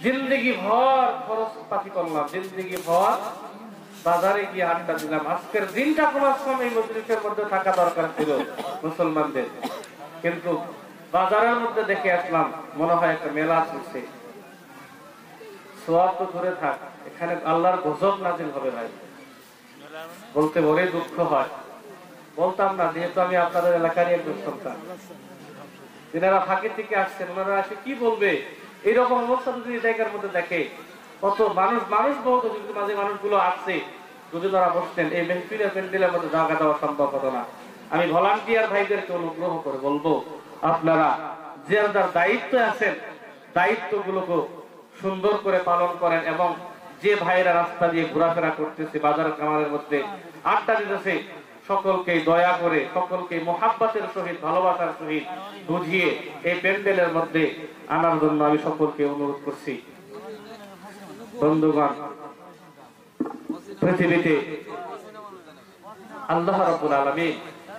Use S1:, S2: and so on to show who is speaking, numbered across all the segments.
S1: জিন্দগি ভর খরচ পাতি করলাম, জিন্দগি ভর বাজারে গিয়ে আড্ডা দিলাম। আজকের দিনটা কোন সময় মজলিসের মধ্যে থাকা দরকার ছিল মুসলমানদের, কিন্তু বাজারের মধ্যে দেখে আসলাম মনে হয় একটা মেলা চলছে। সওয়াব তো ধরে থাক, এখানে আল্লাহর গজব নাজিল হবে ভাই। বলতে বলে দুঃখ হয়, বলতাম না, যেহেতু আমি আপনাদের এলাকারই একজন সন্তান। যারা ফাঁকে থেকে আসছেন ওনারা আসে কি বলবে, এইরকম অবস্থা যদি জায়গার মধ্যে দেখে, কত মানুষ বহুত মাঝে মানুষগুলো আসছে, যদি তারা বসতেন এই মেহফিলের প্যান্ডেলের মধ্যে জায়গা দেওয়া সম্ভব হতো না। আমি ভলান্টিয়ার ভাইদেরকে অনুগ্রহ করে বলবো, আপনারা যে যার দায়িত্ব আছেন দায়িত্বগুলোকে সুন্দর করে পালন করেন, এবং যে ভাইরা রাস্তা দিয়ে ঘোরাফেরা করতেছে, বাজার কামারের মধ্যে আড্ডা দিতেছে, সকলকে দয়া করে, সকলকে মোহাব্বতের সহিত, ভালোবাসার সহিত বুঝিয়ে এই প্যান্ডেলের মধ্যে আনার জন্য আমি সকলকে অনুরোধ করছি। বন্ধুগণ, পৃথিবীতে আল্লাহ রাব্বুল আলামিন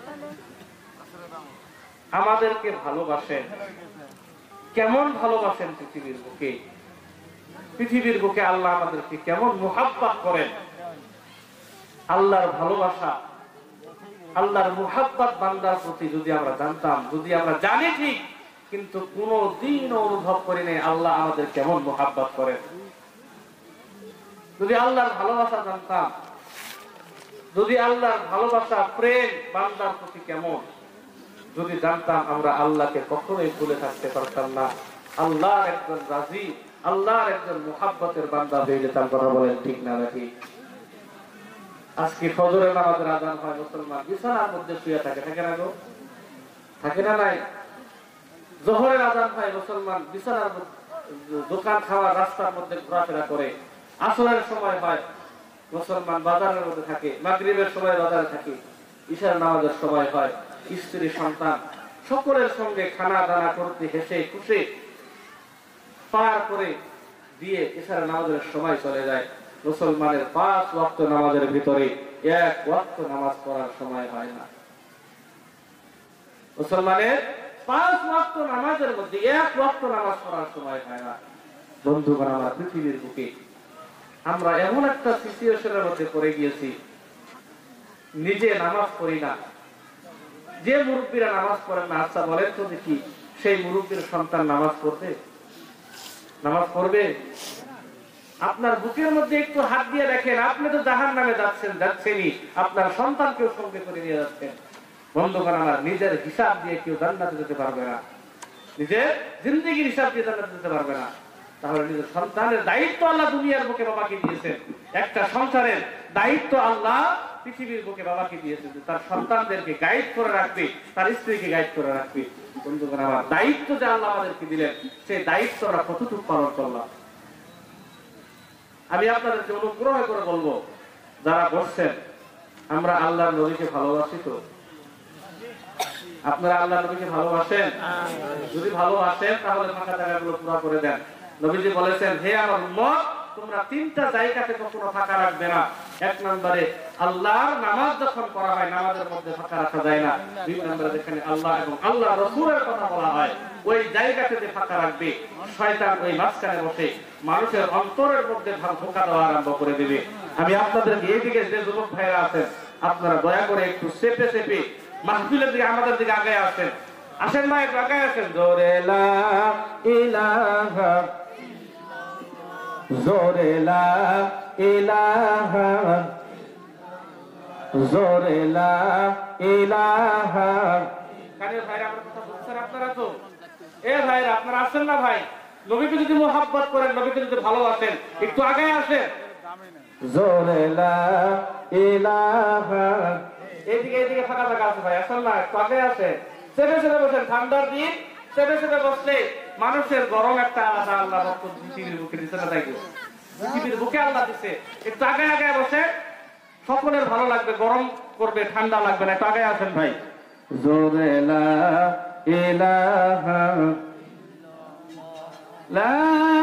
S1: আমাদেরকে ভালোবাসেন। কেমন ভালোবাসেন পৃথিবীর বুকে, পৃথিবীর বুকে আল্লাহ আমাদেরকে কেমন মুহাব্বত করেন। আল্লাহর ভালোবাসা, আল্লাহর মুহাব্বত বান্দার প্রতি যদি আমরা জানতাম, যদি আমরা জানি ঠিক, কিন্তু কোনদিন অনুভব করি নাই আল্লাহ আমাদের কেমন মুহাব্বত করেন। যদি আল্লাহর ভালোবাসা জানতাম, যদি আল্লাহর ভালোবাসা প্রেম বান্দার প্রতি কেমন যদি জানতাম, আমরা আল্লাহকে কখনোই ভুলে থাকতে পারতাম না। আল্লাহর একজন রাজি, আল্লাহর একজন মুহাব্বতের বান্দা হয়ে যেতাম। কথা বলেন ঠিক না নাকি? আজকে ফজরের নামাজের আযান হয়, মুসলমান বিছানার মধ্যে শুয়ে থাকে, থাকে না গো? থাকে না নাই? যোহরের আযান হয়, মুসলমান বিছানার দোকান খাওয়া রাস্তার মধ্যে ঘোরাফেরা করে। আসরের সময় হয়, মুসলমান বাজারের মধ্যে থাকে। মাগরিবের সময় বাজারে থাকে। ইশার নামাজের সময় হয়, স্ত্রী সন্তান সকলের সঙ্গে খানা দানা করতে হেসে খুশি পার করে দিয়ে ইশার নামাজের সময় চলে যায়। মুসলমানের 5 ওয়াক্ত নামাজের ভিতরে 1 ওয়াক্ত নামাজ পড়ার সময় হয় না। মুসলমানের 5 ওয়াক্ত নামাজের মধ্যে 1 ওয়াক্ত নামাজ পড়ার সময় হয় না। বন্ধুগণ, আমরা পৃথিবীর বুকে আমরা এমন একটা সিচুয়েশনের মধ্যে পড়ে গিয়েছি, নিজে নামাজ পড়ি না। যে মুরব্বীরা নামাজ পড়েন না, আচ্ছা বলেন তো দেখি, সেই মুরব্বীর সন্তান নামাজ পড়বে? নামাজ পড়বে? আপনার বুকের মধ্যে একটু হাত দিয়ে দেখেন, আপনি তো জাহান্নামে যাচ্ছেনই, আপনার সন্তানকেও সঙ্গে করে নিয়ে যাচ্ছেন। বন্ধুগণ, আমার নিজের হিসাব দিয়ে কেউ জান্নাতে যেতে পারবে না, নিজের জিন্দেগির হিসাব দিয়ে জান্নাতে যেতে পারবে না। তাহলে নিজের সন্তানের দায়িত্ব আল্লাহ দুনিয়ার বুকে বাবাকে দিয়েছেন। একটা সংসারের দায়িত্ব আল্লাহ পৃথিবীর বুকে বাবাকে দিয়েছেন, তার সন্তানদেরকে গাইড করে রাখবে, তার স্ত্রীকে গাইড করে রাখবে। বন্ধুগণ, আমার দায়িত্ব যে আল্লাহ আমাদেরকে দিলেন, সেই দায়িত্ব আমরা কতটুকু পালন করলাম? আমি আপনাদেরকে অনুগ্রহ করে বলবো, যারা বসছেন, আমরা আল্লাহর নবীকে ভালোবাসি তো? আপনারা আল্লাহর নবীকে ভালোবাসেন? যদি ভালোবাসেন তাহলে ফাঁকা জায়গাগুলো পুরো করে দেন। নবীজি বলেছেন, হে আমার উম্মত, তোমরা 3টা জায়গাতে কখনো ফাঁকা রাখবে না। 1 নম্বরে আল্লাহর নামাজ যখন করা হয়, নামাজের মধ্যে ফাঁকা রাখা যায় না। 2 নম্বরে যেখানে আল্লাহ এবং আল্লাহ রাসূলের কথা বলা হয়, ওই জায়গাতে যে ফাঁকা রাখবে, শয়তান ওই মাঝখানে বসে মানুষের অন্তরের মধ্যে ধোঁকা দেওয়া আরম্ভ করে দেবে। আমি আপনাদেরকে এইদিকে যে যুবক ভাইরা আছেন, আপনারা দয়া করে একটু চেপে চেপে মাহফিলের দিকে, আমাদের দিকে আগে আসেন। আসেন না, একটু আগে আসেন। জোরে লা ইলাহা, জোরে লা ইলাহা, জোরে লা ইলাহা। কানে ভাইরা আমার কথা বুঝছেন আপনারা তো? এ ভাইরা, আপনারা আসেন না ভাই? নবীকে যদি মুহাব্বত করেন, নবীকে যদি ভালোবাসেন, একটু আগে আসেন। জোরে লা ইলাহা। এইদিকে এইদিকে ফাঁকা জায়গা আছে ভাই, আসেন না, একটু আগে আসেন। চেপে চেপে বসেন, ঠান্ডার দিন চেপে চেপে বসলে মানুষের গরম একটা আলাদা আল্লাহ পৃথিবীর বুকে দিচ্ছে না, তাই পৃথিবীর বুকে আল্লাহ দিচ্ছে। একটু আগে আগে বসে, সকলের ভালো লাগবে, গরম করবে, ঠান্ডা লাগবে না। একটু আগে আসেন ভাই। জোরে লা ইলাহা, লা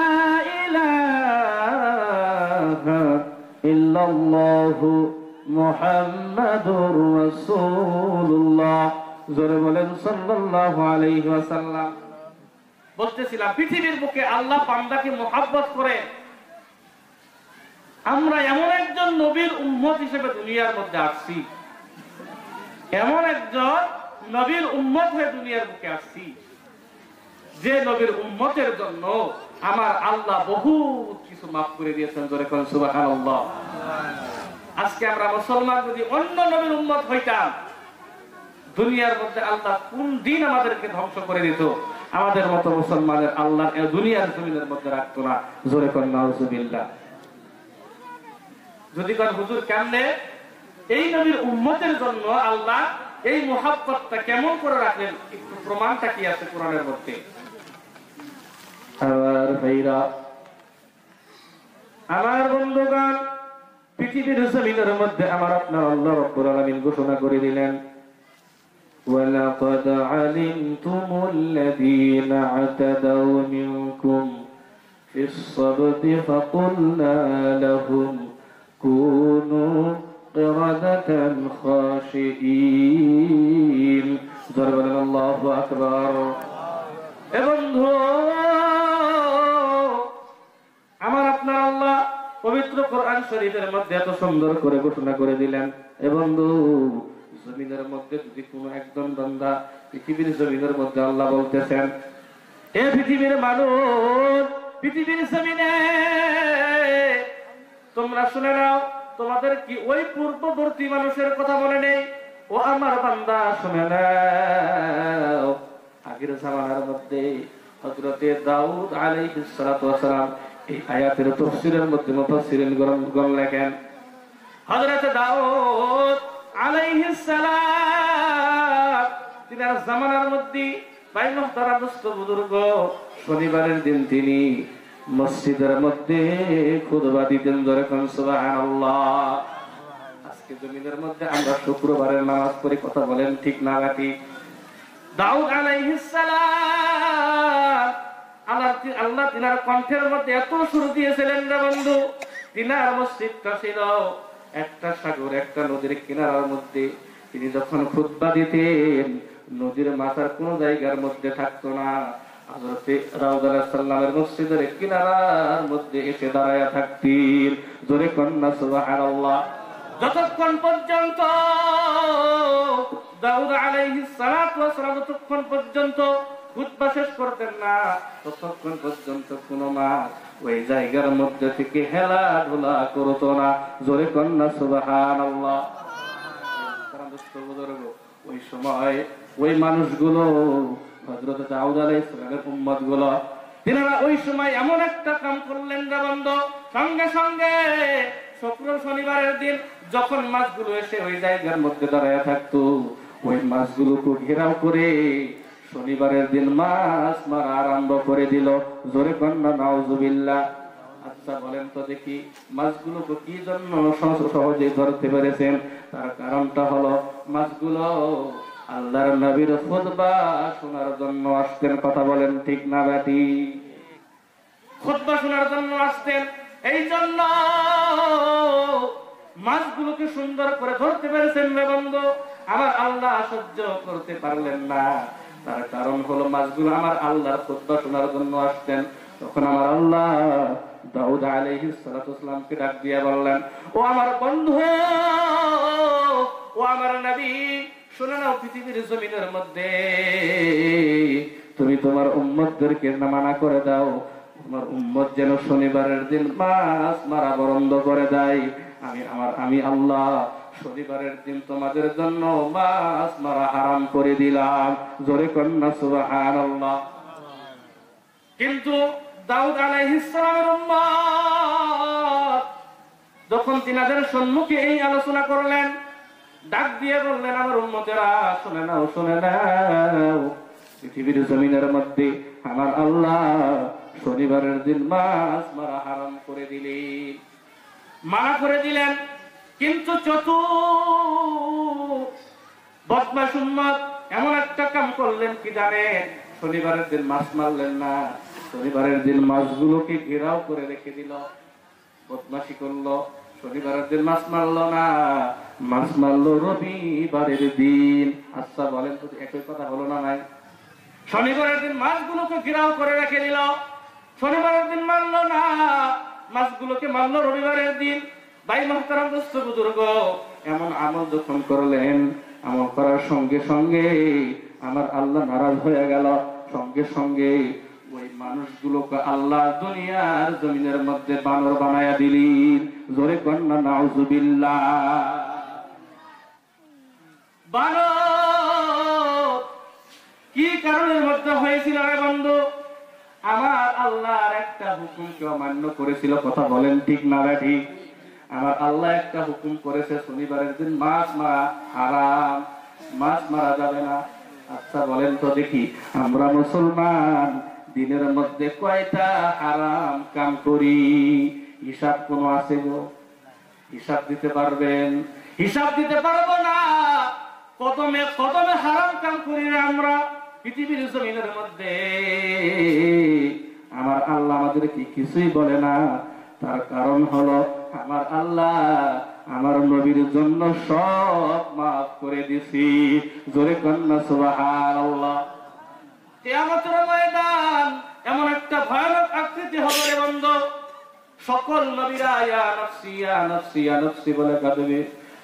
S1: ইলাহা ইল্লাল্লাহু মুহাম্মাদুর রাসূলুল্লাহ। জোরে বলেন সাল্লাল্লাহু আলাইহি ওয়াসাল্লাম। বলতেছিলাম পৃথিবীর বুকে আল্লাহ বান্দাকে মোহাব্বত করে। আমরা এমন একজন নবীর উম্মত হিসেবে দুনিয়ার মধ্যে আসছি, এমন একজন নবীর উম্মত হয়ে দুনিয়ার বুকে আসছি যে নবীর উম্মতের জন্য আমার আল্লাহ বহু কিছু মাফ করে দিয়েছেন। জোরে কোন সুবহানাল্লাহ। আজকে আমরা মুসলমান যদি অন্য নবীর উম্মত হইতাম, দুনিয়ার মধ্যে আল্লাহ কোন দিন আমাদেরকে ধ্বংস করে দিত, আমাদের মতো মুসলমানের আল্লাহ দুনিয়ার জমিনের মধ্যে রাখতো না। জোরে কোন নাউজুবিল্লাহ। যদি কোন হুজুর কেমনে এই নবীর উম্মতের জন্য আল্লাহ এই মুহাব্বতটা কেমন করে রাখলেন, একটু প্রমাণটা কি আছে কোরআনের মধ্যে? আমার ভাইরা, আমার বন্ধুগণ, পৃথিবীর জমিনের মধ্যে আমার আপনার আল্লাহ রাব্বুল আলামিন ঘোষণা করে দিলেন, ওয়ালাকাদ আলিমতুমুল্লাযীনা আতাদাউ মিনকুম ফিস সাবতি ফাকুলনা লাহুম কুনু কিরাদাতান খাশিঈন। জোরে আল্লাহু আকবার। এ বন্ধু, আমার আপনার আল্লাহ পবিত্র কোরআন শরীফের মধ্যে এত সুন্দর করে ঘোষণা করে দিলেন, এ বন্ধু, জমিনের মধ্যে যদি কোনো একজন বান্দা, পৃথিবীর জমিনের মধ্যে আল্লাহ বলতেছেন, এ পৃথিবীর মানুষ, পৃথিবীর জমিনে তোমরা শুনে নাও, তোমাদের কি ওই পূর্ববর্তী মানুষের কথা মনে নেই? ও আমার বান্দা শুনে নাও, আগের জামানার মধ্যে হযরতে দাউদ আলাইহিস সালাতু ওয়াস সালাম, এই আয়াতের তাফসীরের মধ্যে মুফাসসিরিনগণ লেখেন, হযরতে দাউদ আলাইহিস সালাম তিনার জামানার মধ্যে বাইনহ তারা দোস্ত বুজুর্গ, শনিবারের দিন তিনি মসজিদের মধ্যে খুতবা দিতেন। জোরে কোন সুবহানাল্লাহ। আজকে জমিনের মধ্যে আমরা শুক্রবারের নামাজ পড়ি, কথা বলেন ঠিক না ঠিক? দাউদ আলাইহিস সালাম আল্লাহ তিনার কণ্ঠের মধ্যে এত সুর দিয়েছিলেন রে বন্ধু, তিনার মসজিদটা ছিল একটা সাগর, একটা নদীর কিনারার মধ্যে। তিনি যখন খুতবা দিতেন, নদীর মাথার কোন জায়গার মধ্যে থাকতো না, হযরতে দাউদ আলাইহিস সালামের মসজিদের কিনারার মধ্যে এসে দাঁড়ায়া থাকতেন। জোরে কন্না সুবহানাল্লাহ। যতক্ষণ পর্যন্ত দাউদ আলাইহিস সালাতু ওয়াস সালাম যতক্ষণ পর্যন্ত খুতবা শেষ করতেন না, ততক্ষণ পর্যন্ত কোনো মাছ ওই জায়গার মধ্যে থেকে হেলা ঢোলা করতো না। জোরে কন্না সুবহানাল্লাহ। ওই সময় ওই মানুষগুলো, হযরত দাউদ আলাইহিস সালামের উম্মত গুলো, তিনারা ওই সময় এমন একটা কাম করলেন রে বন্ধু, সঙ্গে সঙ্গে শুক্র শনিবারের দিন যখন মাছগুলো এসে ওই জায়গার মধ্যে দাঁড়ায় থাকতো, ওই মাছগুলোকে ঘেরাও করে শনিবারের দিন মাছ মারা আরম্ভ করে দিল। জোরে কন্না নাউজুবিল্লাহ। আচ্ছা বলেন তো দেখি, মাছগুলোকে কি জন্য সহজে ধরতে পেরেছেন? তার কারণটা হলো, মাছগুলো আল্লাহর নবীর খুতবা শোনার জন্য আসতেন। কথা বলেন ঠিক না ব্যাটি? খুতবা শোনার জন্য আসতেন, এই জন্য মাছগুলোকে সুন্দর করে ধরতে পেরেছেন রে বন্ধু। আমার আল্লাহ সহ্য করতে পারলেন না, তার কারণ হলো মাছগুলো আমার আল্লাহর খুতবা শোনার জন্য আসতেন। তখন আমার আল্লাহ দাউদ আলাইহিস সালাতু ওয়াস সালামকে ডাক দিয়ে বললেন, ও আমার বন্ধু, ও আমার নবী, শুনে নাও, পৃথিবীর জমিনের মধ্যে তুমি তোমার উম্মতদেরকে মানা করে দাও, তোমার উম্মত যেন শনিবারের দিন মাছ মারা বন্ধ করে দেয়। আমি আল্লাহ শনিবারের দিন তোমাদের জন্য মাছ মারা হারাম করে দিলাম। জোরে কন্না সুবহানাল্লাহ। কিন্তু দাউদ আলাইহিস সালামের উম্মত যখন তিনাদের সম্মুখে এই আলোচনা করলেন, ডাক দিয়ে বললেন, আমার উম্মতেরা শুনে নাও, শুনে নাও, পৃথিবীর জমিনের মধ্যে আমার আল্লাহ শনিবারের দিন মাছ মারা হারাম করে দিলেন, মানা করে দিলেন। কিন্তু বদমাশ উম্মত এমন একটা কাম করলেন কি জানেন? শনিবারের দিন মাছ মারলেন না, শনিবারের দিন মাছগুলোকে ঘেরাও করে রেখে দিল। বদমাশি করলো, শনিবারের দিন মাছ মারলো না, মাছ মারলো রবিবারের দিন। আচ্ছা বলেন তো, একই কথা হলো না নাই? শনিবারের দিন মাছগুলোকে ঘেরাও করে রেখে দিল। শনিবারের দিন মানলো না, মাছগুলোকে মানলো রবিবারের দিন। ভাই মুহতারাম দোস্ত বুজুর্গ, এমন আমল যখন করলেন, আমল করার সঙ্গে সঙ্গে আমার আল্লাহ নারাজ হয়ে গেল। সঙ্গে সঙ্গে ওই মানুষগুলোকে আল্লাহ দুনিয়ার জমিনের মধ্যে বানর বানায়া দিলেন। জোরে কন্যা নাউজুবিল্লাহ। বানর কি কারণের মধ্যে হয়েছিল রে বন্ধু? আমার আল্লাহর একটা হুকুমকে অমান্য করেছিল। কথা বলেন ঠিক না ঠিক? আমার আল্লাহ একটা হুকুম করেছে, শনিবারের দিন মাছ মারা হারাম, মাছ মারা যাবে না। আচ্ছা বলেন তো দেখি, আমরা মুসলমান দিনের মধ্যে কয়টা হারাম কাম করি? হিসাব কোনো আছে গো? হিসাব দিতে পারবেন? হিসাব দিতে পারবো না। কদমে কদমে হারাম কাম করি না আমরা পৃথিবীর জমিনের মধ্যে। আমার আল্লাহ আমাদেরকে কিছুই বলে না। তার কারণ হলো আমার আল্লাহ আমার নবীর জন্য সব মাফ করে দিছি। জোরে কন্যা সুবহানাল্লাহ। কিয়ামতের ময়দান এমন একটা ভয়ানক আকৃতি হবে রে বন্ধু, সকল নবীরা ইয়া নাফসি ইয়া নাফসি ইয়া নাফসি বলে কাঁদবে,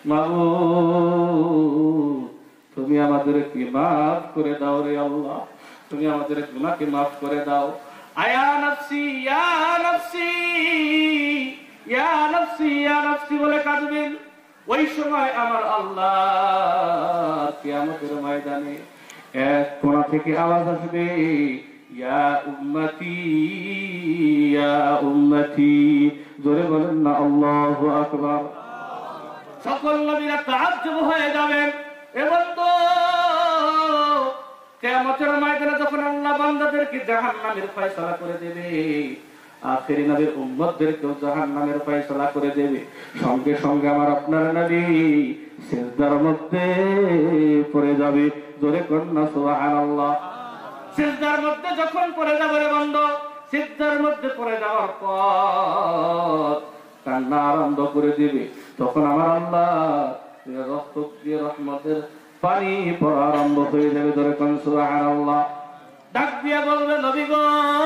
S1: মাবুদ তুমি আমাদেরকে মাফ করে দাও রে আল্লাহ, তুমি আমাদের গুনাহকে মাফ করে দাও। আয়া নাফসি ইয়া নাফসি ইয়া নাফসি ইয়া নাফসি বলে কাঁদবেন। ওই সময় আমার আল্লাহ কিয়ামতের ময়দানে এক কোণা থেকে আওয়াজ আসবে, ইয়া উম্মতি ইয়া উম্মতি। জোরে বলেন না আল্লাহু আকবার। সকল নবীরা তাআজ্জুব হয়ে যাবেন। এবং তো কিয়ামতের ময়দানে যখন আল্লাহ বান্দাদেরকে জাহান্নামের ফয়সালা করে দেবে, আখেরি নবীর উম্মতদেরকেও জাহান্নামের ফয়সালা করে দেবে, সঙ্গে সঙ্গে আমার আপনার নবী সিজদার মধ্যে পড়ে যাবে। জোরে কন্যা সুবহানাল্লাহ। সিজদার মধ্যে যখন পড়ে যাবে রে বন্ধু, সিজদার মধ্যে পড়ে যাওয়ার পর কান্না আরম্ভ করে দিবে। তখন আমার আল্লাহ রক্ত দিয়ে রহমতের পানি পড়া আরম্ভ হয়ে যাবে। জোরে কন্যা সুবহানাল্লাহ। ডাক দিয়ে বলবে, নবী গো,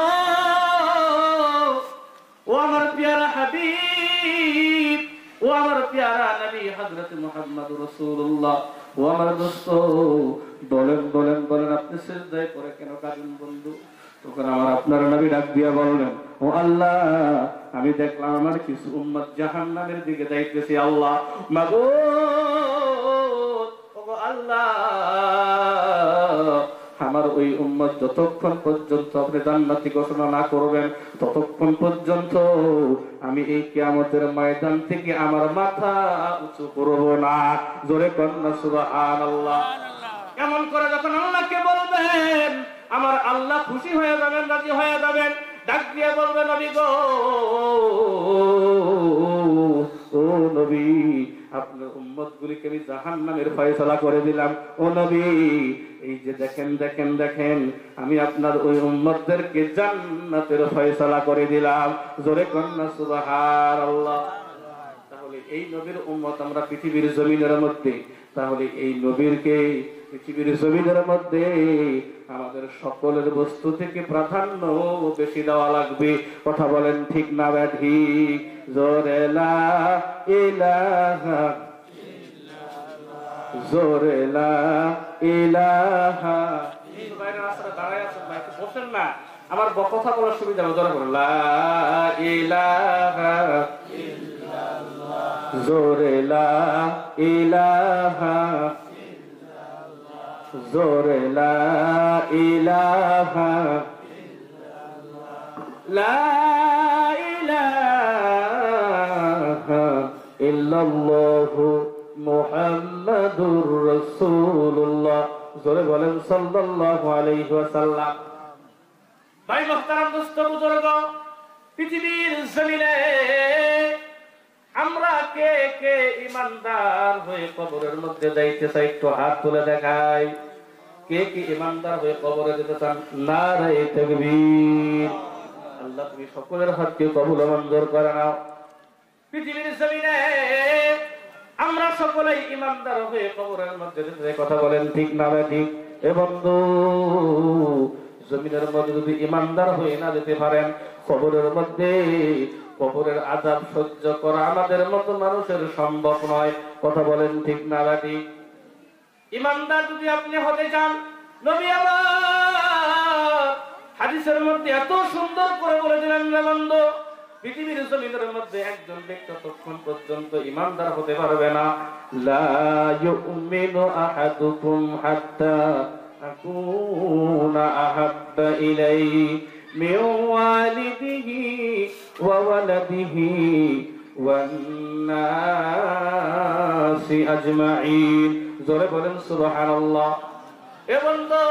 S1: ও আমার প্যারা হাবিব, ও আমার প্যারা নবী হযরত মুহাম্মদ রাসূলুল্লাহ, ও আমার দোস্ত, বলেন বলেন বলেন আপনি সিজদায় পড়ে কেন কাঁদেন বন্ধু? তখন আমার আপনার নবী ডাক দিয়া বললেন, ও আল্লাহ, আমি দেখলাম আমার কিছু উম্মত জাহান্নামের দিকে যাইতেছে। আল্লাহ মাবুদ, ওগো আল্লাহ, আমার ওই উম্মত যতক্ষণ পর্যন্ত আপনি জান্নাতি ঘোষণা না করবেন ততক্ষণ পর্যন্ত আমি এই কিয়ামতের ময়দান থেকে আমার মাথা উঁচু করব না। জোরে কন্যা সুবহানাল্লাহ। কেমন করে যখন আল্লাহকে বলবেন, আমার আল্লাহ খুশি হয়ে যাবেন, রাজি হয়ে যাবেন। ডাক দিয়ে বলবেন, নবী গো, ও নবী, আপনার উম্মতগুলিকে আমি জাহান্নামের ফয়সালা করে দিলাম। ও নবী, এই যে দেখেন দেখেন দেখেন, আমি আপনার ওই উম্মতদেরকে জান্নাতের ফয়সালা করে দিলাম। জোরে কন্যা সুবহানাল্লাহ। তাহলে এই নবীর উম্মত আমরা পৃথিবীর জমিনের মধ্যে, তাহলে এই নবীরকে পৃথিবীর জমিনের মধ্যে আমাদের সকলের বস্তু থেকে প্রাধান্য বেশি দেওয়া লাগবে। কথা বলেন ঠিক না ঠিক? জোরে লা ইলাহা ইল্লাল্লাহ, জোরে লা ইলাহা ইল্লাল্লাহ। দাঁড়ায় আছেন ভাই, বসেন না, আমার কথা বলার সুবিধা হবে। জোরে বলেন, লা ইলাহা ইল্লাল্লাহ, জোরে লা ইলাহা, জোরে লা ইলাহা লা ইলাহা ইল্লাল্লাহু মুহাম্মাদুর রাসূলুল্লাহ। জোরে বলেন সাল্লাল্লাহু আলাইহি ওয়াসাল্লাম। ভাই মুহতারাম দোস্ত বুজুর্গ, পৃথিবীর জমিনে আমরা কে কে ইমানদার হয়ে কবরের মধ্যে যাইতে চাই? একটু হাত তুলে দেখাই। কে কে ইমানদার হয়ে কবরে যেতে চান? নারে তাকবীর। আল্লাহ তুমি সকলের হাতকে কবুল মঞ্জুর করে নাও। পৃথিবীর জমিনে আমরা সকলেই ইমানদার হয়ে কবরের মধ্যে যেতে চাই। কথা বলেন ঠিক না ঠিক? এ বন্ধু, জমিনের মধ্যে যদি ইমানদার হয়ে না যেতে পারেন, কবরের মধ্যে কবরের আযাব সহ্য করা আমাদের মতো মানুষের সম্ভব নয়। কথা বলেন ঠিক না ঠিক? ইমানদার যদি আপনি হতে চান, নবী আমার হাদিসের মধ্যে এত সুন্দর করে বলে দিলেন না বন্ধু, পৃথিবীর জমিনের মধ্যে একজন ব্যক্তি ততক্ষণ পর্যন্ত ইমানদার হতে পারবে না, লা ইউমিনু আহাদুকুম হাত্তা আকুনা আহাব্বা ইলাইহি মিন ওয়ালিদিহি ওয়া ওয়ালাদিহি ওয়ান নাসি আজমাইন। জোরে বলেন সুবহানাল্লাহ। এ বন্ধু,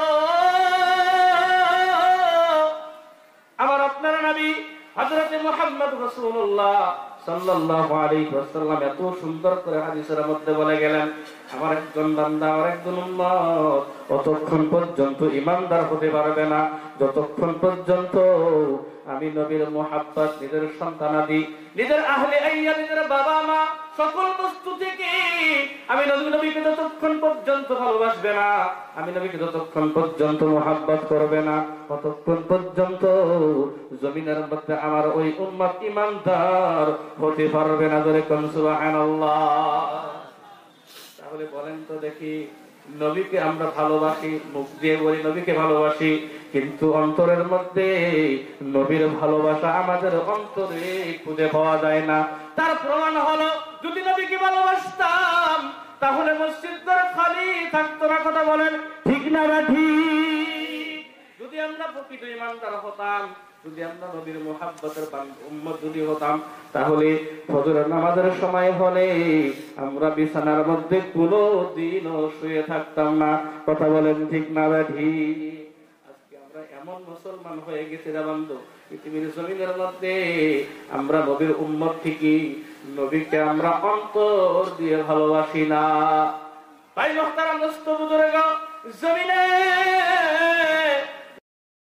S1: আমার আপনার নবী হযরত মুহাম্মদ রাসূলুল্লাহ সাল্লাল্লাহু আলাইহি ওয়াসাল্লাম এত সুন্দর করে হাদিসের মধ্যে বলে গেলেন, আমার একজন বান্দা, আমার একজন উম্মত ততক্ষণ পর্যন্ত ইমানদার হতে পারবে না যতক্ষণ পর্যন্ত আমি নবীর মুহাব্বত নিজের সন্তানাদি, নিজের আহলে আইয়া, নিজের বাবা মা সকল বস্তু থেকে আমি নবীকে যতক্ষণ পর্যন্ত ভালোবাসবে না, আমি নবীকে যতক্ষণ পর্যন্ত মুহাব্বত করবে না, ততক্ষণ পর্যন্ত জমিনের মধ্যে আমার ওই উম্মত ইমানদার হতে পারবে না। জোরে কোন সুবহানাল্লাহ। তাহলে বলেন তো দেখি, নবীকে আমরা ভালোবাসি, মুখ দিয়ে বলি নবীকে ভালোবাসি, কিন্তু অন্তরের মধ্যে নবীর ভালোবাসা আমাদের অন্তরে খুঁজে পাওয়া যায় না। তার প্রমাণ হলো, যদি নবীকে ভালোবাসতাম তাহলে মসজিদটা খালি থাকতো না। কথা বলেন ঠিক না ঠিক? যদি আমরা প্রকৃত ইমানদার হতাম, যদি আমরা নবীর মুহাব্বতের উম্মত যদি হতাম, তাহলে ফজরের নামাজের সময় হলে আমরা বিছানার মধ্যে কোনোদিনও শুয়ে থাকতাম না। কথা বলেন ঠিক না ঠিক? আজকে আমরা এমন মুসলমান হয়ে গেছি রে বন্ধু, পৃথিবীর জমিনের মধ্যে আমরা নবীর উম্মত ঠিকই, নবীকে আমরা অন্তর দিয়ে ভালোবাসি না। ভাই মুহতারাম দোস্ত বুজুর্গ, জমিনে